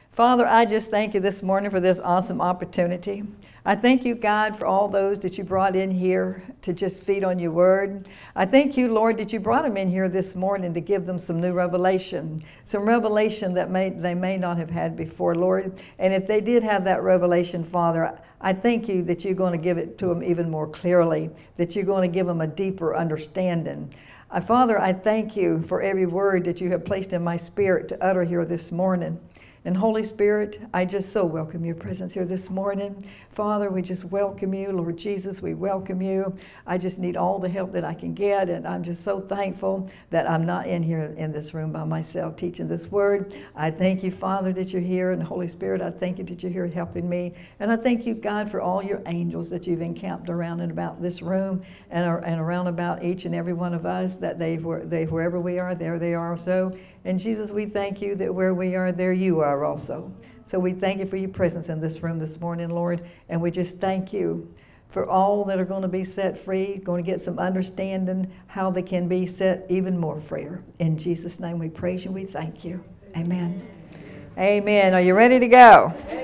Father, I just thank you this morning for this awesome opportunity. I thank you, God, for all those that you brought in here to just feed on your word. I thank you, Lord, that you brought them in here this morning to give them some new revelation, some revelation that they may not have had before, Lord. And if they did have that revelation, Father, I thank you that you're going to give it to them even more clearly, that you're going to give them a deeper understanding. Father, I thank you for every word that you have placed in my spirit to utter here this morning. And Holy Spirit, I just so welcome your presence here this morning. Father, we just welcome you. Lord Jesus, we welcome you. I just need all the help that I can get, and I'm just so thankful that I'm not in here in this room by myself teaching this word. I thank you, Father, that you're here, and Holy Spirit, I thank you that you're here helping me. And I thank you, God, for all your angels that you've encamped around and about this room and around about each and every one of us, that wherever we are, there they are also. And Jesus, we thank you that where we are, there you are also. So we thank you for your presence in this room this morning, Lord. And we just thank you for all that are going to be set free, going to get some understanding how they can be set even more freer. In Jesus' name we praise you. We thank you. Amen. Amen. Are you ready to go?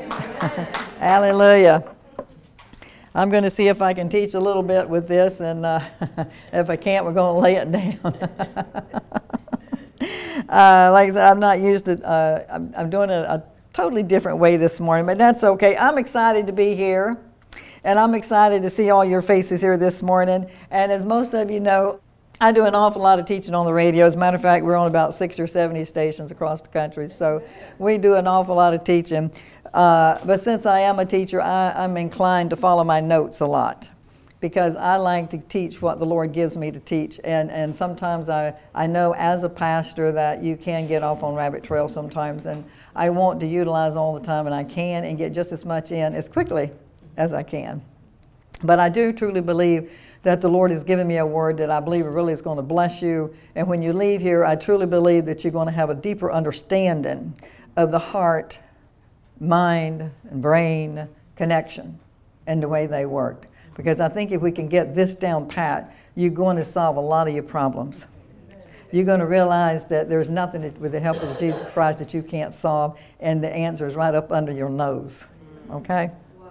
Hallelujah. I'm going to see if I can teach a little bit with this. And if I can't, we're going to lay it down. Like I said, I'm not used to, I'm doing it a totally different way this morning, but that's okay. I'm excited to be here, and I'm excited to see all your faces here this morning. And as most of you know, I do an awful lot of teaching on the radio. As a matter of fact, we're on about 60 or 70 stations across the country, so we do an awful lot of teaching. But since I am a teacher, I'm inclined to follow my notes a lot, because I like to teach what the Lord gives me to teach. And sometimes I know as a pastor that you can get off on rabbit trails sometimes, and I want to utilize all the time and I can and get just as much in as quickly as I can. But I do truly believe that the Lord has given me a word that I believe really is going to bless you. And when you leave here, I truly believe that you're going to have a deeper understanding of the heart, mind, and brain connection and the way they work. Because I think if we can get this down pat, you're going to solve a lot of your problems. You're going to realize that there's nothing that, with the help of Jesus Christ, that you can't solve, and the answer is right up under your nose. Okay?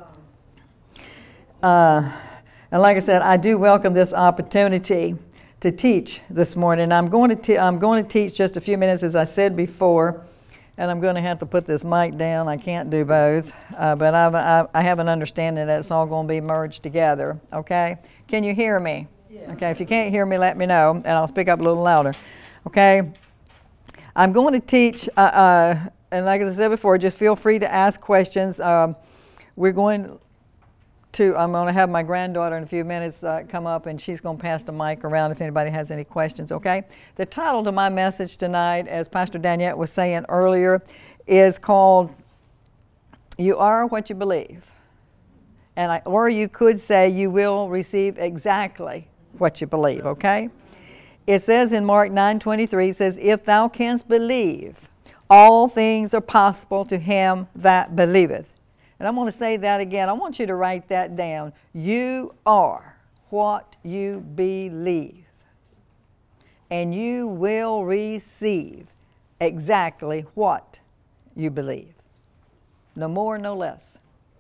And like I said, I do welcome this opportunity to teach this morning. I'm going to teach just a few minutes, as I said before. And I'm going to have to put this mic down. I can't do both. But I have an understanding that it's all going to be merged together. Okay? Can you hear me? Yes. Okay, if you can't hear me, let me know, and I'll speak up a little louder. Okay? I'm going to teach, and like I said before, just feel free to ask questions. I'm going to have my granddaughter in a few minutes come up, and she's going to pass the mic around if anybody has any questions, okay? The title to my message tonight, as Pastor Daniette was saying earlier, is called, You Are What You Believe. Or you could say, you will receive exactly what you believe, okay? It says in Mark 9:23, it says, If thou canst believe, all things are possible to him that believeth. And I'm going to say that again. I want you to write that down. You are what you believe. And you will receive exactly what you believe. No more, no less.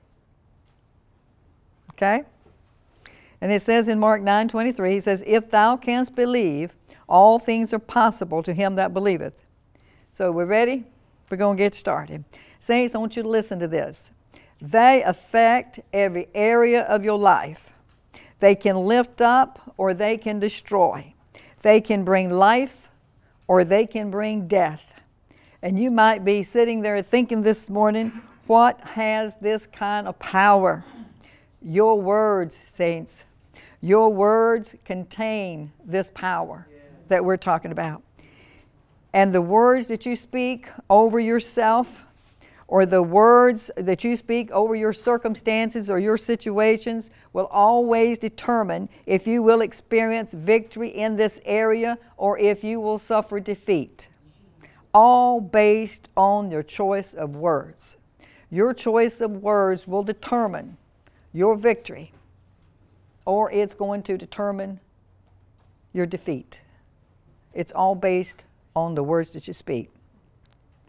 Okay? And it says in Mark 9:23, he says, If thou canst believe, all things are possible to him that believeth. So we're ready? We're going to get started. Saints, I want you to listen to this. They affect every area of your life. They can lift up or they can destroy. They can bring life or they can bring death. And you might be sitting there thinking this morning, what has this kind of power? Your words, saints. Your words contain this power that we're talking about. And the words that you speak over yourself, or the words that you speak over your circumstances or your situations, will always determine if you will experience victory in this area or if you will suffer defeat. All based on your choice of words. Your choice of words will determine your victory, or it's going to determine your defeat. It's all based on the words that you speak.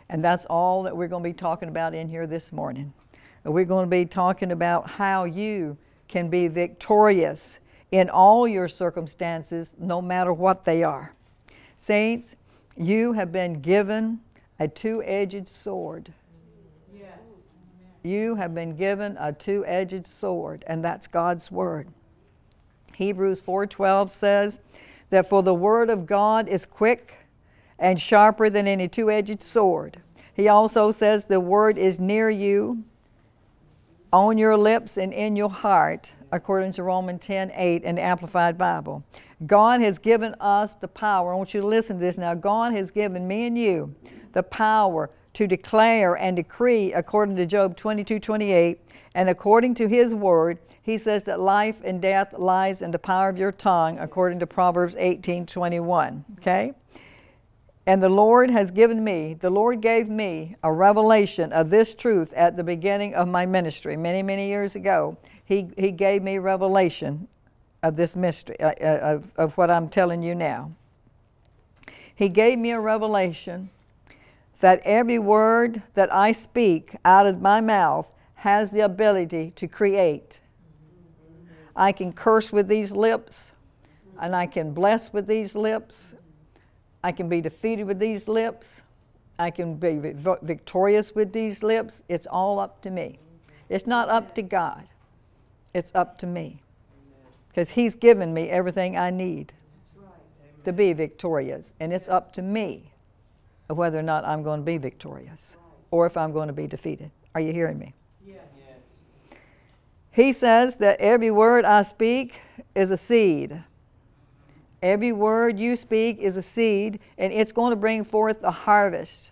And that's all that we're going to be talking about in here this morning. We're going to be talking about how you can be victorious in all your circumstances, no matter what they are. Saints, you have been given a two-edged sword. Yes. You have been given a two-edged sword, and that's God's Word. Hebrews 4:12 says that for the Word of God is quick and sharper than any two-edged sword. He also says the Word is near you, on your lips and in your heart, according to Romans 10:8 in the Amplified Bible. God has given us the power. I want you to listen to this now. God has given me and you the power to declare and decree according to Job 22:28, and according to His Word. He says that life and death lies in the power of your tongue, according to Proverbs 18:21. Okay? And the Lord has given me, the Lord gave me a revelation of this truth at the beginning of my ministry. Many, many years ago, He gave me revelation of this mystery, of what I'm telling you now. He gave me a revelation that every word that I speak out of my mouth has the ability to create. I can curse with these lips, and I can bless with these lips. I can be defeated with these lips. I can be victorious with these lips. It's all up to me. It's not up to God. It's up to me. Because He's given me everything I need to be victorious. And it's up to me whether or not I'm going to be victorious or if I'm going to be defeated. Are you hearing me? Yes. He says that every word I speak is a seed. Every word you speak is a seed, and it's going to bring forth a harvest.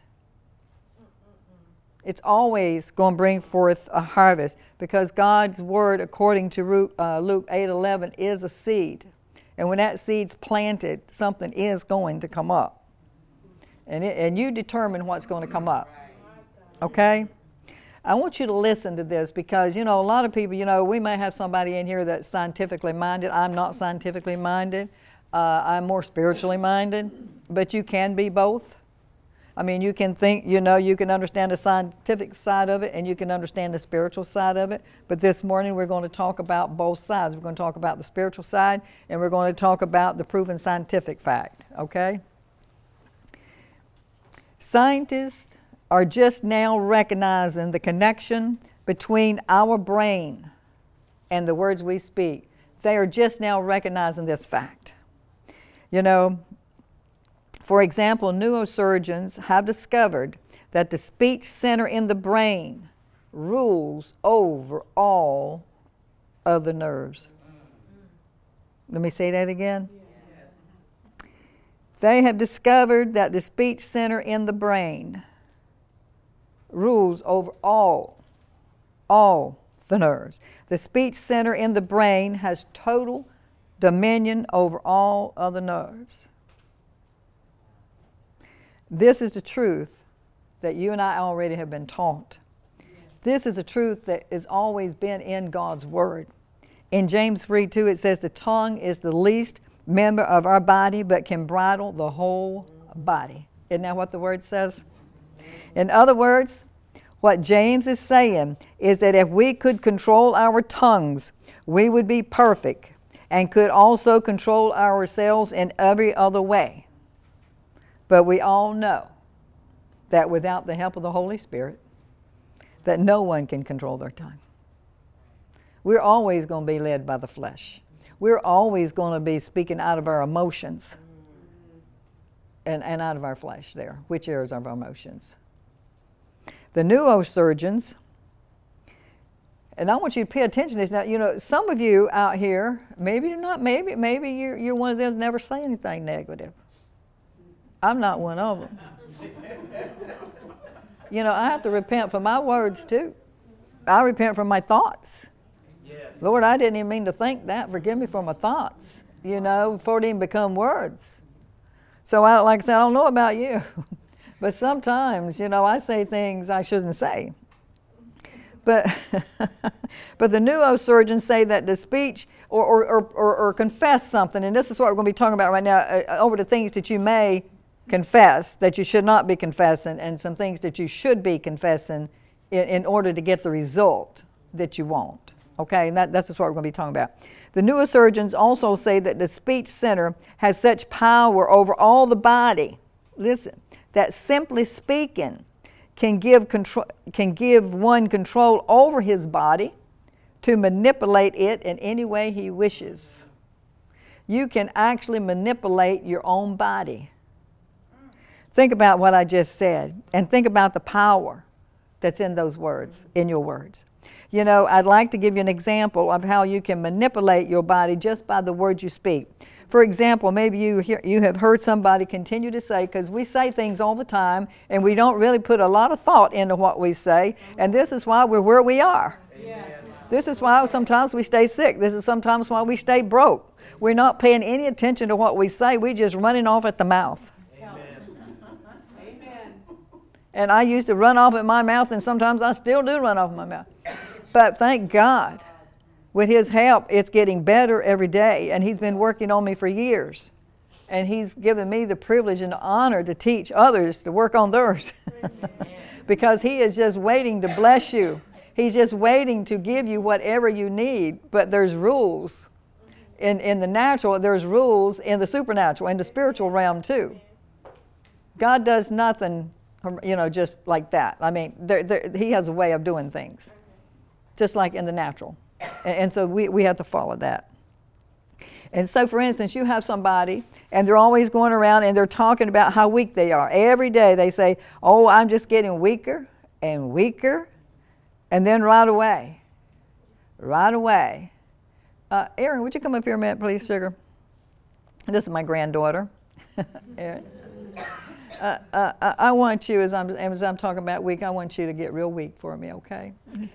It's always going to bring forth a harvest, because God's Word, according to Luke 8:11, is a seed. And when that seed's planted, something is going to come up. And you determine what's going to come up. Okay? I want you to listen to this, because, a lot of people, we may have somebody in here that's scientifically minded. I'm not scientifically minded. I'm more spiritually minded, but you can be both. I mean, you can think, you can understand the scientific side of it, and you can understand the spiritual side of it. But this morning we're going to talk about both sides. We're going to talk about the spiritual side, and we're going to talk about the proven scientific fact, okay? Scientists are just now recognizing the connection between our brain and the words we speak. They are just now recognizing this fact. For example, neurosurgeons have discovered that the speech center in the brain rules over all other nerves. Let me say that again. They have discovered that the speech center in the brain rules over all the nerves. The speech center in the brain has total dominion over all other nerves. This is the truth that you and I already have been taught. This is a truth that has always been in God's Word. In James 3:2 it says the tongue is the least member of our body, but can bridle the whole body. Isn't that what the Word says? In other words, what James is saying is that if we could control our tongues, we would be perfect and could also control ourselves in every other way. But we all know that without the help of the Holy Spirit, that no one can control their tongue. We're always going to be led by the flesh. We're always going to be speaking out of our emotions and out of our flesh there, which areas of our emotions. The neurosurgeons, and I want you to pay attention to this. Now, some of you out here, maybe you're one of them that never say anything negative. I'm not one of them. I have to repent for my words too. I repent for my thoughts. Yes. Lord, I didn't even mean to think that. Forgive me for my thoughts, before it even become words. So like I said, I don't know about you, but sometimes, I say things I shouldn't say. But the neurosurgeons say that the speech or confess something, and this is what we're going to be talking about right now, over the things that you may confess that you should not be confessing, and some things that you should be confessing in order to get the result that you want. Okay, and that's just what we're going to be talking about. The neurosurgeons also say that the speech center has such power over all the body, listen, that simply speaking can give one control over his body to manipulate it in any way he wishes. You can actually manipulate your own body. Think about what I just said, and think about the power that's in those words, in your words. You know, I'd like to give you an example of how you can manipulate your body just by the words you speak. For example, maybe you have heard somebody continue to say, because we say things all the time, and we don't really put a lot of thought into what we say, and this is why we're where we are. Yes. This is why sometimes we stay sick. This is sometimes why we stay broke. We're not paying any attention to what we say. We're just running off at the mouth. Amen. And I used to run off at my mouth, and sometimes I still do run off at my mouth. But thank God, with His help, it's getting better every day. And He's been working on me for years. And He's given me the privilege and the honor to teach others to work on theirs. Because He is just waiting to bless you. He's just waiting to give you whatever you need. But there's rules. In the natural, there's rules in the supernatural, in the spiritual realm too. God does nothing, you know, just like that. I mean, He has a way of doing things, just like in the natural. And so we have to follow that. And so, for instance, you have somebody, and they're always going around, and they're talking about how weak they are. Every day they say, oh, I'm just getting weaker and weaker. And then right away, Erin, would you come up here a minute, please, sugar? This is my granddaughter. Erin. I want you, as I'm talking about weak, I want you to get real weak for me, okay?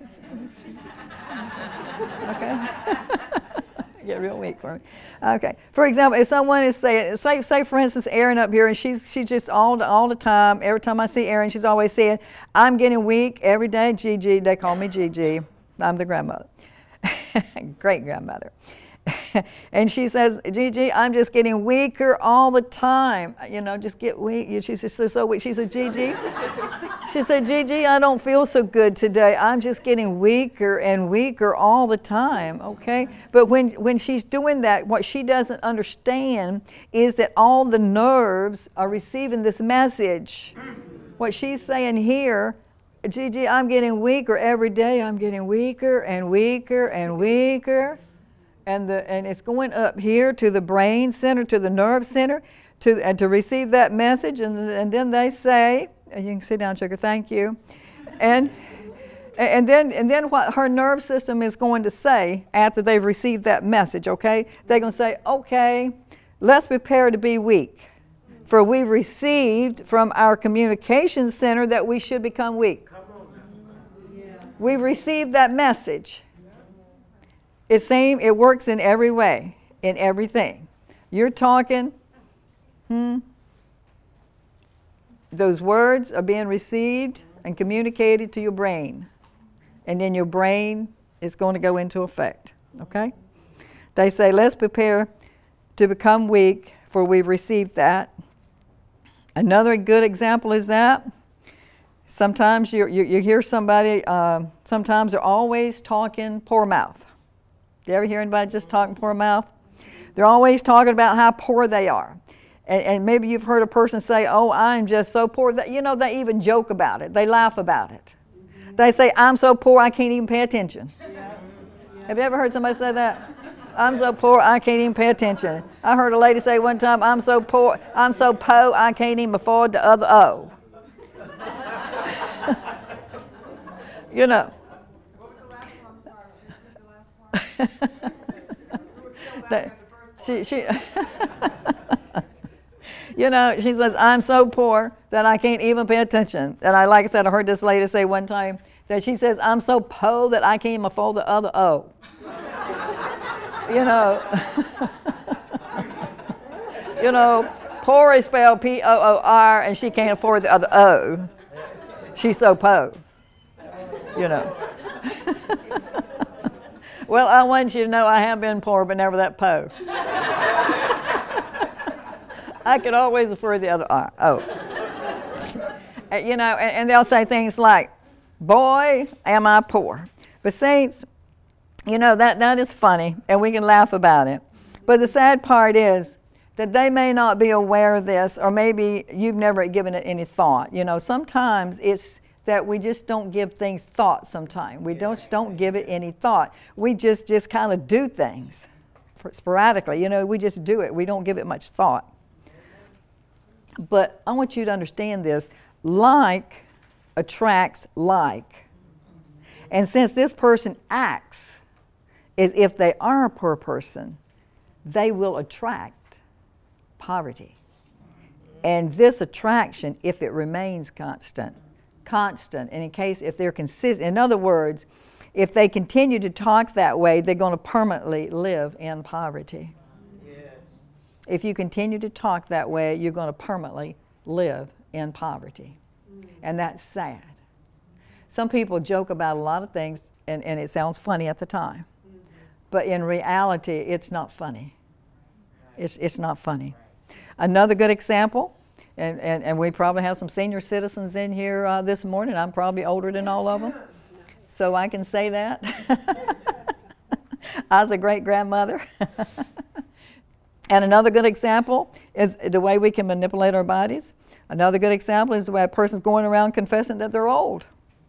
Okay? Get real weak for me. Okay. For example, if someone is saying, say for instance, Erin up here, and she's just all the time, every time I see Erin, she's always saying, I'm getting weak every day. Gigi, they call me Gigi. I'm the grandmother. Great grandmother. And she says, Gigi, I'm just getting weaker all the time. You know, just get weak. She's just so weak. She said, Gigi, I don't feel so good today. I'm just getting weaker and weaker all the time, okay? But when she's doing that, what she doesn't understand is that all the nerves are receiving this message. What she's saying here, Gigi, I'm getting weaker every day. I'm getting weaker and weaker and weaker. And it's going up here to the brain center, to the nerve center, to receive that message. And then they say, you can sit down, sugar, thank you. And then what her nerve system is going to say after they've received that message, okay? They're going to say, okay, let's prepare to be weak. For we've received from our communication center that we should become weak. We've received that message. It works in every way, in everything. You're talking, those words are being received and communicated to your brain. And then your brain is going to go into effect, okay? They say, let's prepare to become weak, for we've received that. Another good example is that sometimes you hear somebody, sometimes they're always talking poor mouth. Do you ever hear anybody just talking poor mouth? They're always talking about how poor they are. And maybe you've heard a person say, oh, I'm just so poor. That, you know, they even joke about it. They laugh about it. They say, I'm so poor I can't even pay attention. Have you ever heard somebody say that? I'm so poor I can't even pay attention. I heard a lady say one time, I'm so poor, I'm so po I can't even afford the other O. You know. She you know, she says, I'm so poor that I can't even pay attention. And like I said, I heard this lady say one time that she says, I'm so po that I can't even afford the other O. You know, you know, poor is spelled P-O-O-R, and she can't afford the other O. She's so po, you know. Well, I want you to know I have been poor, but never that po. I can always afford the other arm. Oh. You know, and they'll say things like, boy, am I poor. But saints, you know, that is funny, and we can laugh about it. But the sad part is that they may not be aware of this, or maybe you've never given it any thought. You know, sometimes it's that we just don't give things thought sometimes. We just don't give it any thought. We just kind of do things sporadically. You know, we just do it. We don't give it much thought. But I want you to understand this. Like attracts like. And since this person acts as if they are a poor person, they will attract poverty. And this attraction, if it remains constant, and in case if they're consistent, in other words, if they continue to talk that way, they're going to permanently live in poverty. Yes. If you continue to talk that way, you're going to permanently live in poverty. And that's sad. Some people joke about a lot of things, and it sounds funny at the time. But in reality, it's not funny. It's not funny. Another good example, and we probably have some senior citizens in here this morning. I'm probably older than all of them, so I can say that. I was a great-grandmother. And another good example is the way we can manipulate our bodies. Another good example is the way a person's going around confessing that they're old.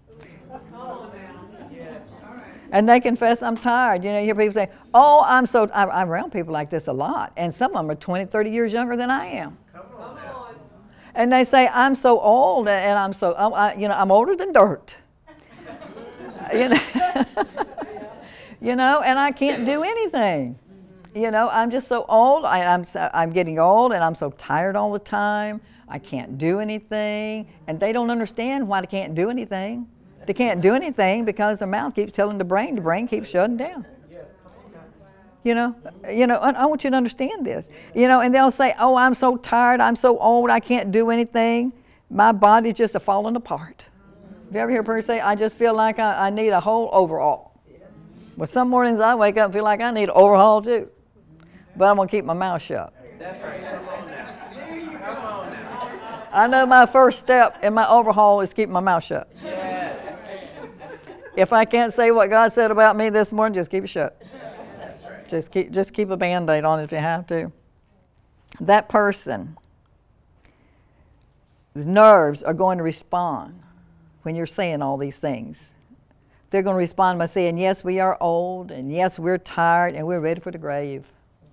And they confess, I'm tired. You know, you hear people say, oh, I'm around people like this a lot. And some of them are 20, 30 years younger than I am. Come on. And they say, I'm so old, and I'm older than dirt. You know, you know, and I can't do anything. You know, I'm just so old. I'm getting old, and I'm so tired all the time. I can't do anything. And they don't understand why they can't do anything. They can't do anything because their mouth keeps telling the brain keeps shutting down. You know, I want you to understand this. You know, and they'll say, oh, I'm so tired, I'm so old, I can't do anything. My body's just falling apart. Have you ever heard a person say, I just feel like I need a whole overhaul? Well, some mornings I wake up and feel like I need an overhaul too. But I'm going to keep my mouth shut. That's right. Come on now. Come on now. I know my first step in my overhaul is keeping my mouth shut. Yes. If I can't say what God said about me this morning, just keep it shut. That's right. Just keep a Band-Aid on it if you have to. That person's nerves are going to respond when you're saying all these things. They're going to respond by saying, yes, we are old, and yes, we're tired, and we're ready for the grave.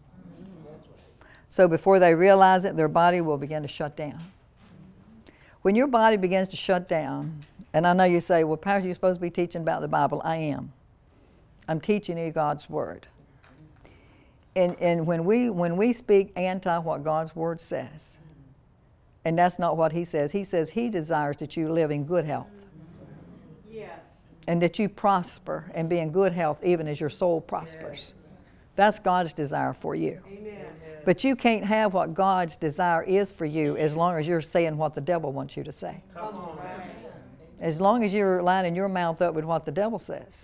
So before they realize it, their body will begin to shut down. When your body begins to shut down, and I know you say, well, Pastor, you're supposed to be teaching about the Bible. I am. I'm teaching you God's Word. And when we speak anti what God's Word says, and that's not what He says He desires that you live in good health. Yes. And that you prosper and be in good health even as your soul prospers. Yes. That's God's desire for you. Amen. But you can't have what God's desire is for you as long as you're saying what the devil wants you to say. Come on, man. As long as you're lining your mouth up with what the devil says,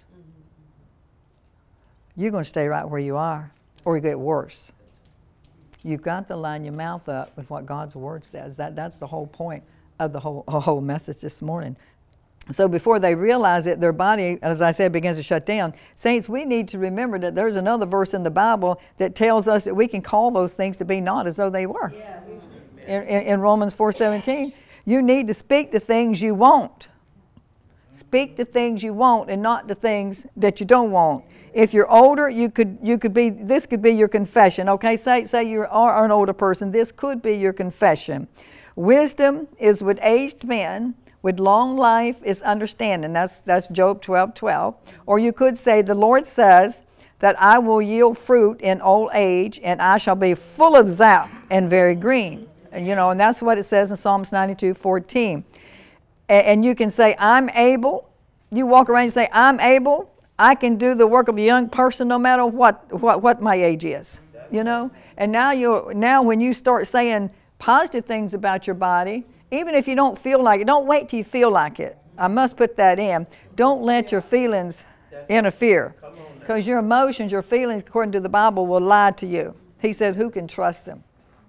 you're going to stay right where you are, or you get worse. You've got to line your mouth up with what God's Word says. That's the whole point of the whole message this morning. So before they realize it, their body, as I said, begins to shut down. Saints, we need to remember that there's another verse in the Bible that tells us that we can call those things to be not as though they were. Yes. In Romans 4:17, you need to speak the things you want. Speak the things you want and not the things that you don't want. If you're older, this could be your confession. Okay, say you are an older person. This could be your confession. Wisdom is with aged men. With long life is understanding. That's Job 12:12. Or you could say, the Lord says that I will yield fruit in old age, and I shall be full of sap and very green. And, and that's what it says in Psalms 92:14. And you can say, I'm able. You walk around and say, I'm able. I can do the work of a young person no matter what my age is. And now when you start saying positive things about your body, even if you don't feel like it, don't wait till you feel like it. I must put that in. Don't let your feelings interfere. Because your emotions, your feelings, according to the Bible, will lie to you. He said, who can trust them?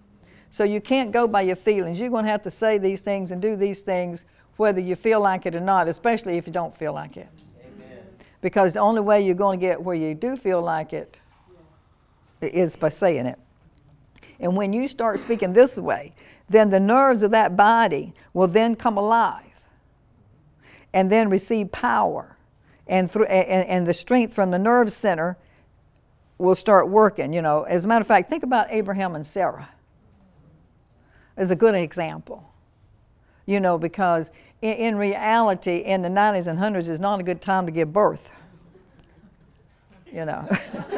So you can't go by your feelings. You're going to have to say these things and do these things whether you feel like it or not, especially if you don't feel like it. Amen. Because the only way you're going to get where you do feel like it is by saying it. And when you start speaking this way, then the nerves of that body will then come alive and then receive power. And the strength from the nerve center will start working. You know, as a matter of fact, think about Abraham and Sarah as a good example. You know, because in reality, in the 90s and 100s is not a good time to give birth. You know.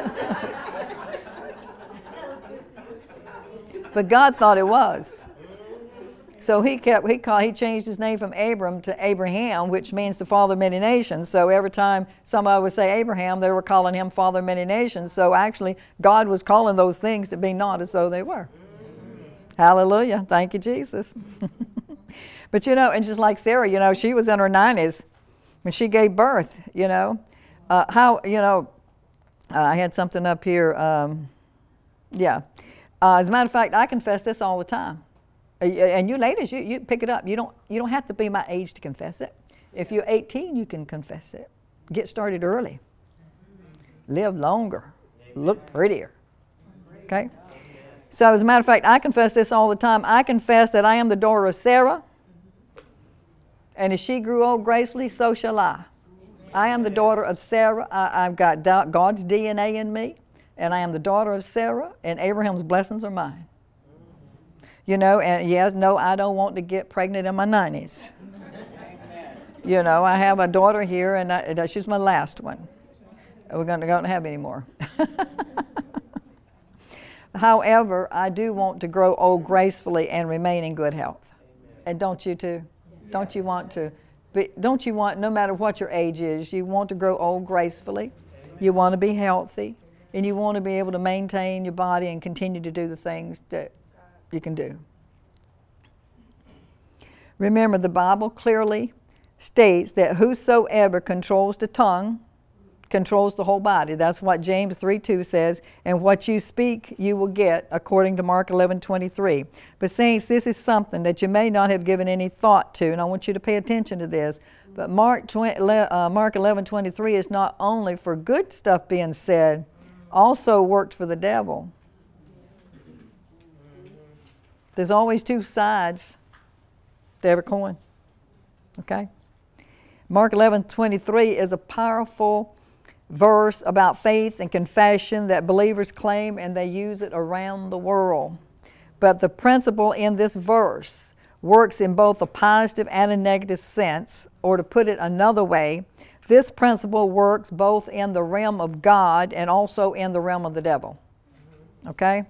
But God thought it was. So he changed his name from Abram to Abraham, which means the father of many nations. So every time somebody would say Abraham, they were calling him father of many nations. So actually, God was calling those things to be not as though they were. Hallelujah. Thank you, Jesus. But you know, and just like Sarah, you know, she was in her 90s when she gave birth, you know. I had something up here. As a matter of fact, I confess this all the time. And you ladies, you pick it up. You don't have to be my age to confess it. If you're 18, you can confess it. Get started early. Live longer. Look prettier. Okay? So as a matter of fact, I confess this all the time. I confess that I am the daughter of Sarah. And as she grew old gracefully, so shall I. I am the daughter of Sarah. I've got God's DNA in me. And I am the daughter of Sarah. And Abraham's blessings are mine. You know, and yes, no, I don't want to get pregnant in my 90s. You know, I have a daughter here, and she's my last one. We're going to have any more. However, I do want to grow old gracefully and remain in good health. And don't you too? Don't you want to? Don't you want, no matter what your age is, you want to grow old gracefully. You want to be healthy, and you want to be able to maintain your body and continue to do the things that you can do. Remember, the Bible clearly states that whosoever controls the tongue controls the whole body. That's what James 3:2 says, and what you speak you will get, according to Mark 11:23. But saints, this is something that you may not have given any thought to, and I want you to pay attention to this. But Mark 11:23 is not only for good stuff being said, also worked for the devil. There's always two sides to every coin. Okay? Mark 11:23 is a powerful verse about faith and confession that believers claim, and they use it around the world. But the principle in this verse works in both a positive and a negative sense, or to put it another way, this principle works both in the realm of God and also in the realm of the devil. Okay?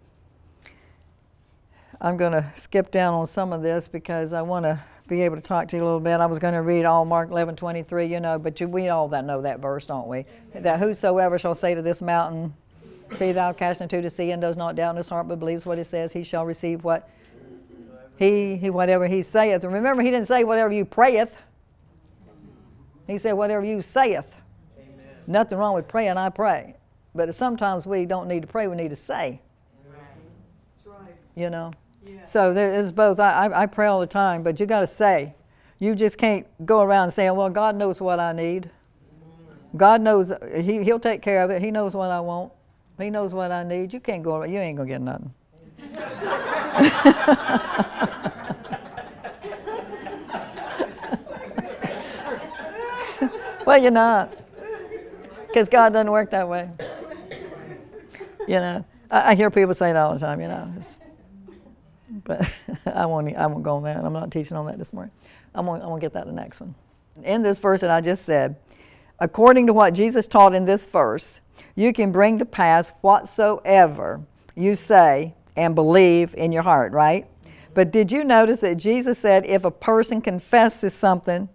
I'm going to skip down on some of this because I want to be able to talk to you a little bit. I was going to read all Mark 11:23, you know, but we all that know that verse, don't we? That whosoever shall say to this mountain, be thou cast into the sea, and does not doubt in his heart, but believes what he says, he shall receive what whatever he saith. And remember, he didn't say whatever you prayeth. He said whatever you saith. Amen. Nothing wrong with praying, I pray. But sometimes we don't need to pray, we need to say. That's right. You know? Yeah. So there's both. I pray all the time, but you got to say. You just can't go around saying, well, God knows what I need. God knows, He'll take care of it. He knows what I want. He knows what I need. You can't go around, you ain't going to get nothing. Well, you're not. Because God doesn't work that way. You know, I hear people say it all the time, you know. But I won't go on that. I'm not teaching on that this morning. I'm going to get that in the next one. In this verse that I just said, according to what Jesus taught in this verse, you can bring to pass whatsoever you say and believe in your heart, right? But did you notice that Jesus said if a person confesses something,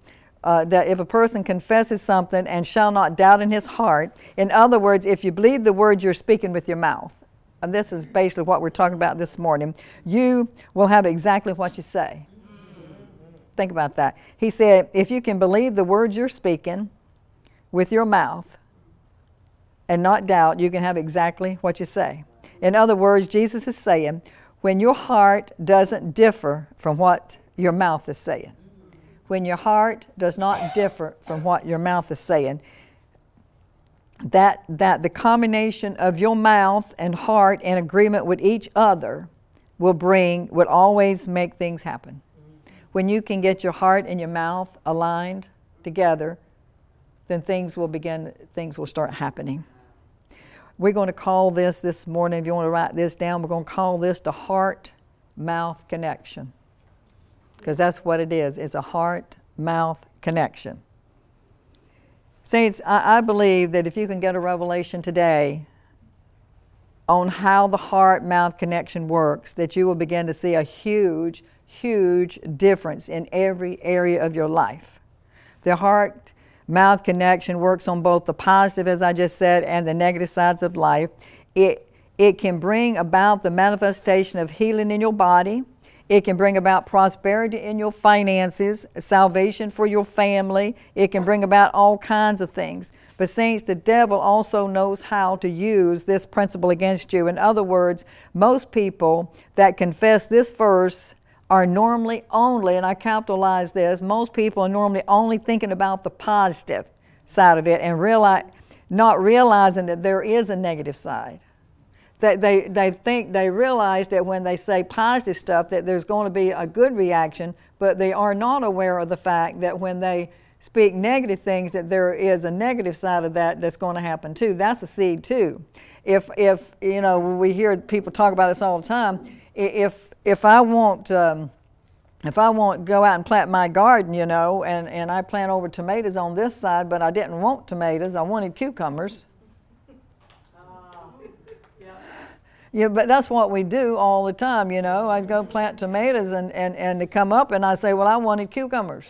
and shall not doubt in his heart, in other words, if you believe the words you're speaking with your mouth, and this is basically what we're talking about this morning, you will have exactly what you say. Think about that. He said, if you can believe the words you're speaking with your mouth and not doubt, you can have exactly what you say. In other words, Jesus is saying, when your heart doesn't differ from what your mouth is saying. When your heart does not differ from what your mouth is saying, that the combination of your mouth and heart in agreement with each other would always make things happen. When you can get your heart and your mouth aligned together, then things will start happening. We're going to call this morning, if you want to write this down, we're going to call this the heart-mouth connection. Because that's what it is. It's a heart-mouth connection. Saints, I believe that if you can get a revelation today on how the heart-mouth connection works, that you will begin to see a huge, huge difference in every area of your life. The heart-mouth connection works on both the positive, as I just said, and the negative sides of life. It can bring about the manifestation of healing in your body. It can bring about prosperity in your finances, salvation for your family. It can bring about all kinds of things. But saints, the devil also knows how to use this principle against you. In other words, most people that confess this verse are normally only, and I capitalize this, most people are normally only thinking about the positive side of it and not realizing that there is a negative side. They realize that when they say positive stuff that there's going to be a good reaction, but they are not aware of the fact that when they speak negative things that there is a negative side of that that's going to happen too. That's a seed too. If you know, we hear people talk about this all the time. If I want to go out and plant my garden, you know, and I plant over tomatoes on this side, but I didn't want tomatoes, I wanted cucumbers. Yeah, but that's what we do all the time, you know. I go plant tomatoes and they come up and I say, well, I wanted cucumbers.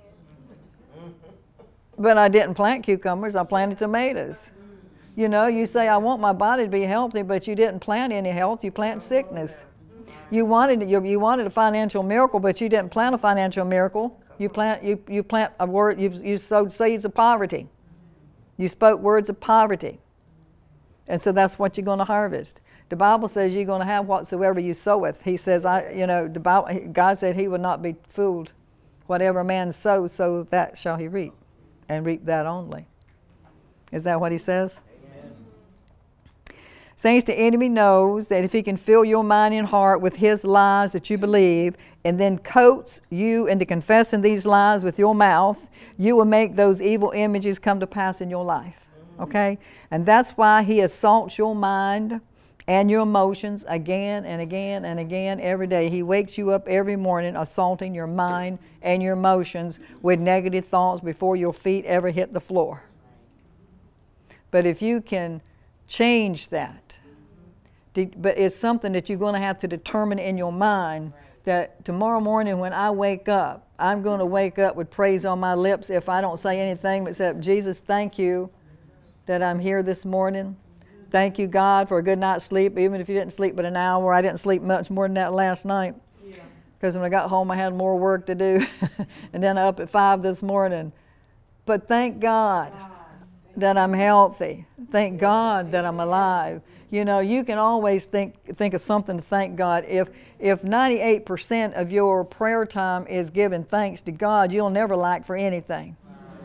But I didn't plant cucumbers, I planted tomatoes. You know, you say, I want my body to be healthy, but you didn't plant any health, you plant sickness. You wanted a financial miracle, but you didn't plant a financial miracle. You plant a word, you sowed seeds of poverty. You spoke words of poverty. And so that's what you're going to harvest. The Bible says you're going to have whatsoever you soweth. He says, God said he would not be fooled. Whatever a man sows, so that shall he reap, and reap that only. Is that what he says? Amen. Saints, the enemy knows that if he can fill your mind and heart with his lies that you believe, and then coats you into confessing these lies with your mouth, you will make those evil images come to pass in your life. Okay? And that's why he assaults your mind and your emotions again and again and again every day. He wakes you up every morning assaulting your mind and your emotions with negative thoughts before your feet ever hit the floor. But if you can change that, but it's something that you're going to have to determine in your mind that tomorrow morning when I wake up, I'm going to wake up with praise on my lips if I don't say anything except, Jesus, thank you that I'm here this morning. Thank you, God, for a good night's sleep, even if you didn't sleep but an hour. I didn't sleep much more than that last night because when I got home I had more work to do and then up at 5 this morning. But thank God that I'm healthy. Thank God that I'm alive. You know, you can always think of something to thank God. If 98% of your prayer time is giving thanks to God, you'll never lack for anything.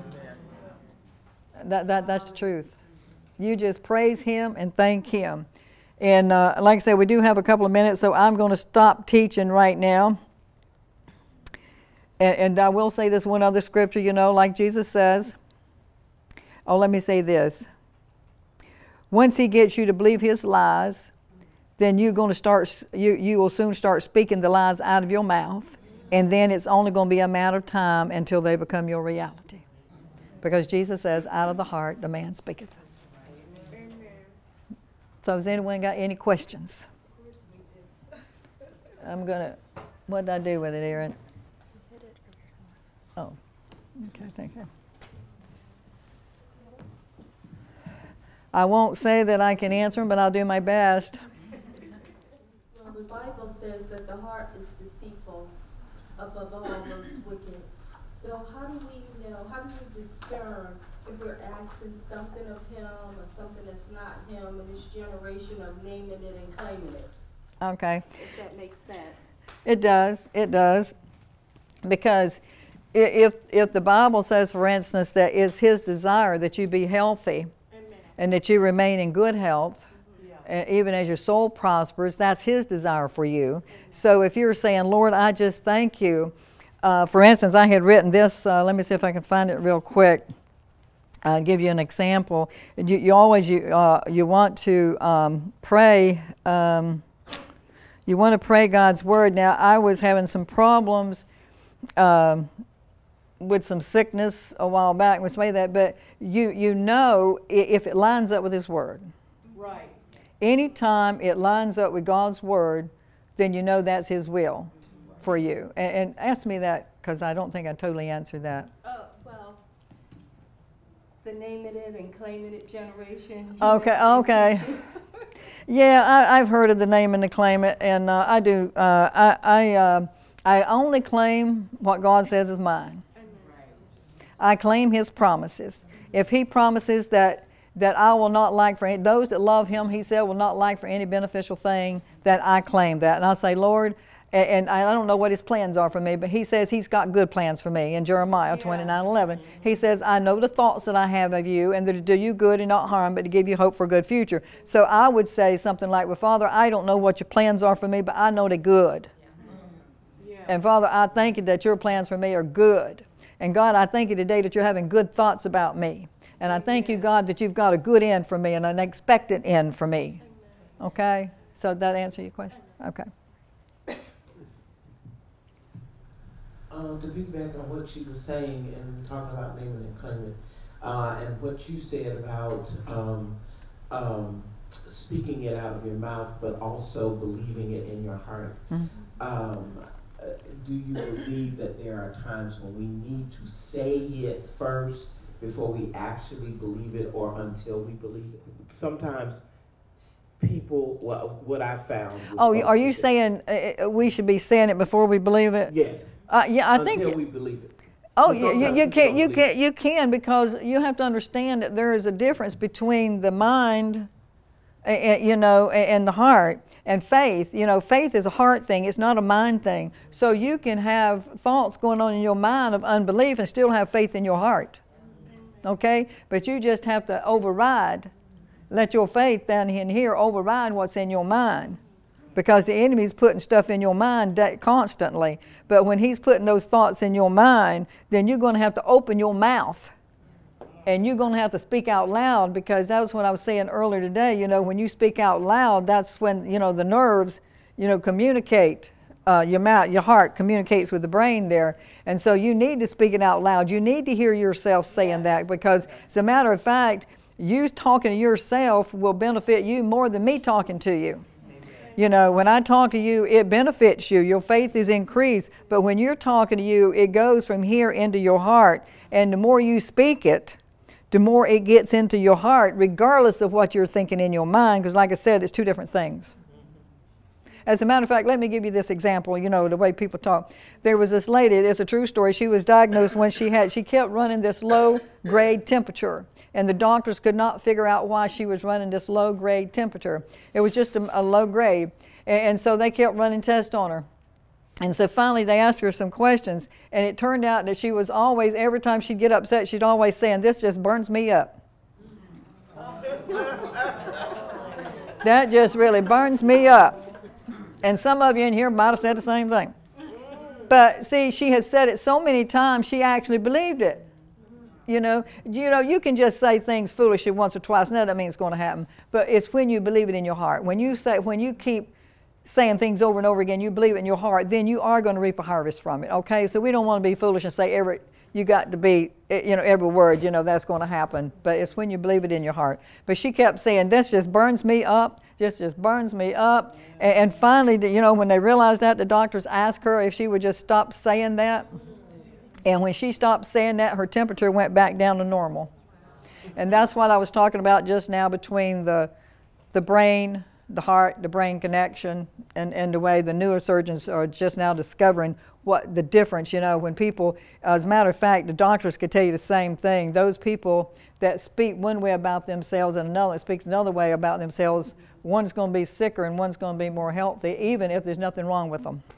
That's the truth. You just praise him and thank him. And like I said, we do have a couple of minutes, so I'm going to stop teaching right now. And I will say this one other scripture, you know, like Jesus says. Oh, let me say this. Once he gets you to believe his lies, then you're going to start, you will soon start speaking the lies out of your mouth. And then it's only going to be a matter of time until they become your reality. Because Jesus says, out of the heart the man speaketh. So has anyone got any questions? I'm going to, what did I do with it, Aaron? You hit it or yourself. Oh, okay, thank you. I won't say that I can answer them, but I'll do my best. Well, the Bible says that the heart is deceitful above all most wicked. So how do we discern if we're asking something of him or something that's not him in this generation of naming it and claiming it? Okay. If that makes sense. It does. It does. Because if the Bible says, for instance, that it's His desire that you be healthy, amen, and that you remain in good health, even as your soul prospers, that's His desire for you. So if you're saying, Lord, I just thank you. For instance, I had written this. Let me see if I can find it real quick. I'll give you an example. You always want to pray. You want to pray God's word. Now, I was having some problems with some sickness a while back. We say that, but you know if it lines up with His word. Right. Anytime it lines up with God's word, then you know that's His will for you. And ask me that, because I don't think I totally answered that. Well, the naming it and claiming it generation. Okay. Yeah, I've heard of the name and the claim it, and I do. I only claim what God says is mine. I claim His promises. If He promises that I will not lack for any, those that love Him, He said, will not lack for any beneficial thing, that I claim that. And I say, Lord, and I don't know what His plans are for me, but He says He's got good plans for me in Jeremiah 29:11. He says, I know the thoughts that I have of you, and that to do you good and not harm, but to give you hope for a good future. So I would say something like, well, Father, I don't know what your plans are for me, but I know they're good. And Father, I thank you that your plans for me are good. And God, I thank you today that you're having good thoughts about me. And I thank you, God, that you've got a good end for me and an expectant end for me. Okay? So did that answer your question? Okay. To piggyback on what she was saying and talking about naming and claiming, and what you said about speaking it out of your mouth, but also believing it in your heart. Mm-hmm. Do you believe that there are times when we need to say it first before we actually believe it, or until we believe it? Sometimes people, well, what I found. Oh, are you saying we should be saying it before we believe it? Yes. Yeah, I think. Until we believe it. Oh, you can, because you have to understand that there is a difference between the mind, and the heart. And faith, faith is a heart thing. It's not a mind thing. So you can have thoughts going on in your mind of unbelief and still have faith in your heart. Okay? But you just have to override. Let your faith down in here override what's in your mind. Because the enemy's putting stuff in your mind constantly. But when he's putting those thoughts in your mind, then you're going to have to open your mouth. And you're going to have to speak out loud, because that was what I was saying earlier today. When you speak out loud, that's when, the nerves, communicate. Your mouth, your heart communicates with the brain there. And so you need to speak it out loud. You need to hear yourself saying that, because as a matter of fact, you talking to yourself will benefit you more than me talking to you. When I talk to you, it benefits you. Your faith is increased. But when you're talking to you, it goes from here into your heart. And the more you speak it, the more it gets into your heart, regardless of what you're thinking in your mind, because like I said, it's two different things. As a matter of fact, let me give you this example, the way people talk. There was this lady, it's a true story, she was diagnosed when she kept running this low-grade temperature, and the doctors could not figure out why she was running this low-grade temperature. It was just a low grade, and so they kept running tests on her. And so finally they asked her some questions, and it turned out that she was always, every time she'd get upset, she'd always saying, "This just burns me up." That just really burns me up. And some of you in here might have said the same thing. But see, she has said it so many times, she actually believed it. You can just say things foolishly once or twice, and that doesn't mean it's going to happen. But it's when you believe it in your heart. When you keep saying things over and over again, you believe it in your heart, then you are going to reap a harvest from it. Okay, so we don't want to be foolish and say every word, that's going to happen. But it's when you believe it in your heart. But she kept saying, "This just burns me up. Just burns me up." And finally, when they realized that, the doctors asked her if she would just stop saying that. And when she stopped saying that, her temperature went back down to normal. And that's what I was talking about just now, between the brain, the heart, the brain connection, and the way the neurosurgeons are just now discovering what the difference, when people, as a matter of fact, the doctors could tell you the same thing. Those people that speak one way about themselves and another that speaks another way about themselves, one's going to be sicker and one's going to be more healthy, even if there's nothing wrong with them.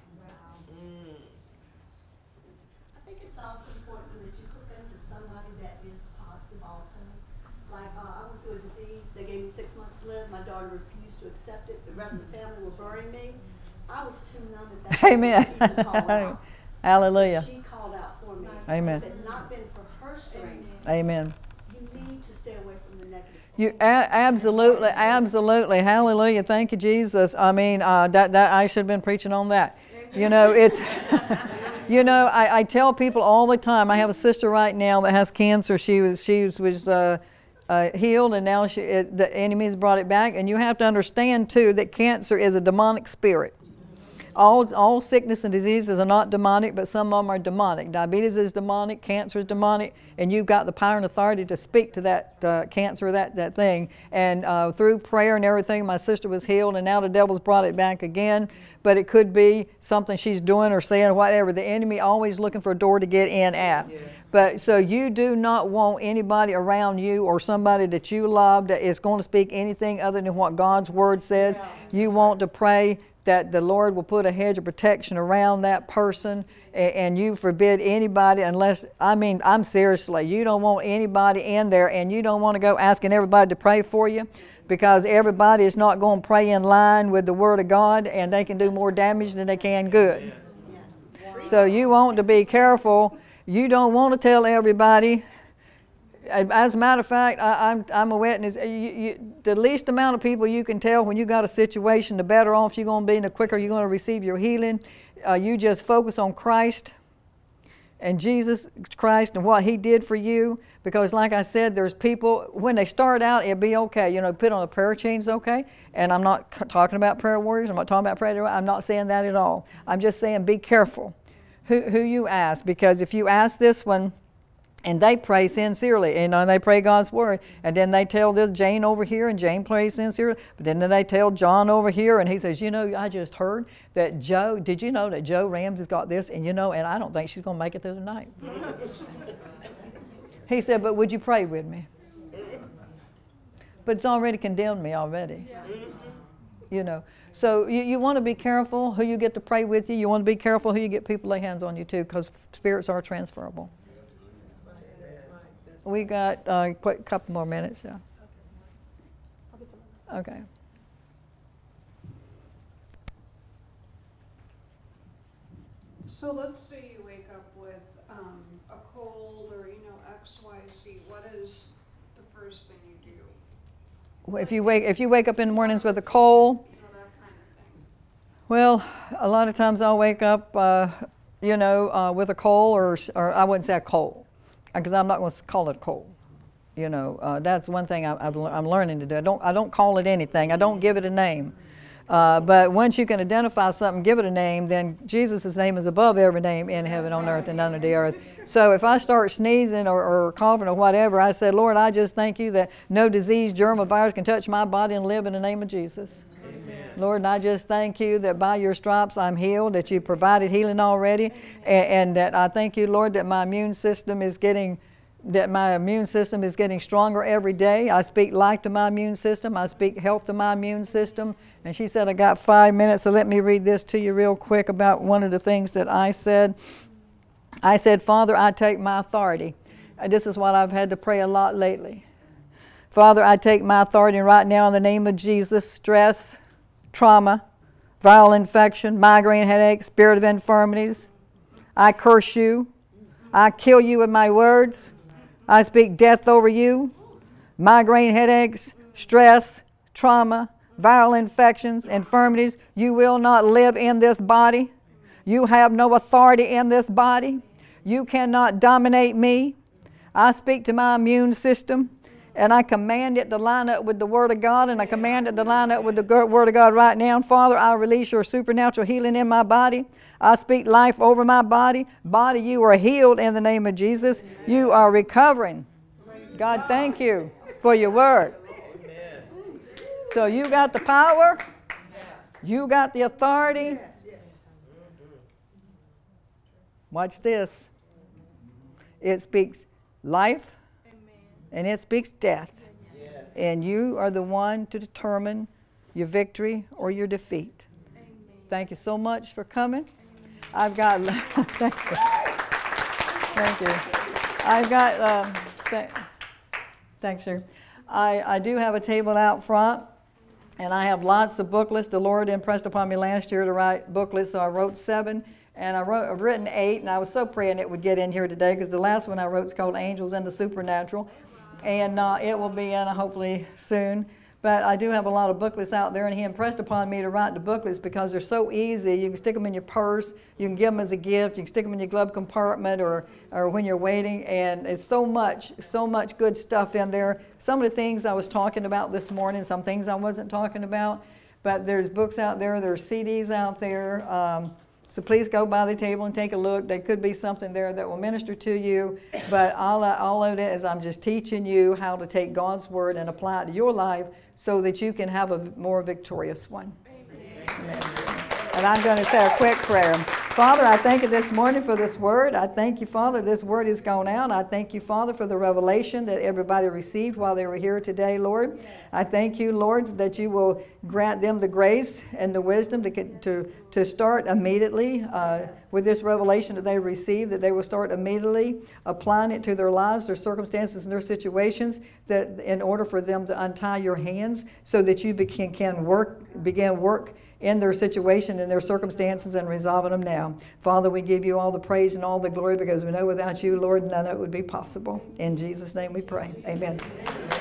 I think it's also important that you put them to somebody that is positive also. Like, I went through a disease, they gave me 6 months to live, my daughter refused to accept it, the rest of the family were burying me. I was too numb at that Amen. point to call out. Hallelujah. She called out for me. Amen. If it had not been for her strength, Amen. you need to stay away from the negative. You absolutely, absolutely, hallelujah. Thank you, Jesus. I mean, that I should have been preaching on that. It's, I tell people all the time. I have a sister right now that has cancer. She was healed, and now the enemy's brought it back. And you have to understand too that cancer is a demonic spirit. All sickness and diseases are not demonic, but some of them are demonic. Diabetes is demonic, cancer is demonic, and you've got the power and authority to speak to that cancer, that thing. And through prayer and everything, my sister was healed, and now the devil's brought it back again. But it could be something she's doing or saying, whatever. The enemy always looking for a door to get in at. Yeah. But so you do not want anybody around you or somebody that you love that is going to speak anything other than what God's Word says. Yeah. You want to pray that the Lord will put a hedge of protection around that person, and you forbid anybody unless, I'm seriously, you don't want anybody in there, and you don't want to go asking everybody to pray for you, because everybody is not going to pray in line with the Word of God, and they can do more damage than they can good. So you want to be careful. You don't want to tell everybody. As a matter of fact, I'm a witness. The least amount of people you can tell when you got a situation, the better off you're going to be and the quicker you're going to receive your healing. You just focus on Christ and Jesus Christ and what He did for you. Because like I said, there's people, when they start out, it'll be okay. Put on a prayer chain's okay. And I'm not talking about prayer warriors. I'm not talking about prayer. I'm not saying that at all. I'm just saying be careful who you ask. Because if you ask this one, and they pray sincerely, and they pray God's Word, and then they tell this Jane over here, and Jane prays sincerely, but then they tell John over here, and he says, I just heard that did you know that Joe Ramsey's got this, and and I don't think she's going to make it through the night. He said, but would you pray with me? But it's already condemned me already. So you want to be careful who you get to pray with you. You want to be careful who you get people to lay hands on you too, because spirits are transferable. We got a couple more minutes, yeah. Okay. So let's say you wake up with a cold or XYZ. What is the first thing you do? Well, if you wake up in the mornings with a cold, that kind of thing. Well, a lot of times I'll wake up, with a cold, or I wouldn't say a cold, because I'm not going to call it a cold. That's one thing I'm learning to do. I don't call it anything. I don't give it a name. But once you can identify something, give it a name, then Jesus' name is above every name in heaven, on earth, and under the earth. So if I start sneezing or coughing or whatever, I said, Lord, I just thank you that no disease, germ, or virus can touch my body and live in the name of Jesus. Amen. Lord, and I just thank you that by your stripes I'm healed, that you provided healing already, and that I thank you, Lord, that my immune system is getting stronger every day. I speak life to my immune system. I speak health to my immune system. And she said, I got 5 minutes, so let me read this to you real quick about one of the things that I said. I said, Father, I take my authority. This is what I've had to pray a lot lately. Father, I take my authority right now in the name of Jesus. Stress, trauma, viral infection, migraine headache, spirit of infirmities. I curse you. I kill you with my words. I speak death over you. Migraine headaches, stress, trauma, viral infections, infirmities. You will not live in this body. You have no authority in this body. You cannot dominate me. I speak to my immune system, and I command it to line up with the Word of God, and I command it to line up with the Word of God right now. Father, I release your supernatural healing in my body. I speak life over my body. Body, you are healed in the name of Jesus. You are recovering. God, thank you for your word. So you got the power. You got the authority. Watch this. It speaks life and it speaks death. And you are the one to determine your victory or your defeat. Thank you so much for coming. I've got, thank you. Thank you. I've got, thanks, sir. I do have a table out front, and I have lots of booklets. The Lord impressed upon me last year to write booklets, so I wrote 7, and I've written 8, and I was so praying it would get in here today, because the last one I wrote is called Angels and the Supernatural, and it will be in hopefully soon. But I do have a lot of booklets out there, and He impressed upon me to write the booklets because they're so easy. You can stick them in your purse, you can give them as a gift, you can stick them in your glove compartment or when you're waiting, and it's so much good stuff in there. Some of the things I was talking about this morning, some things I wasn't talking about, but there's books out there, there's CDs out there. So please go by the table and take a look. There could be something there that will minister to you. But all of it is I'm just teaching you how to take God's Word and apply it to your life so that you can have a more victorious one. Amen. And I'm going to say a quick prayer. Father, I thank you this morning for this word. I thank you, Father, this word has gone out. I thank you, Father, for the revelation that everybody received while they were here today, Lord. I thank you, Lord, that you will grant them the grace and the wisdom to start immediately with this revelation that they received, that they will start immediately applying it to their lives, their circumstances, and their situations, that in order for them to untie your hands so that you begin work in their situation and their circumstances and resolving them now. Father, we give you all the praise and all the glory because we know without you, Lord, none of it would be possible. In Jesus' name we pray. Amen.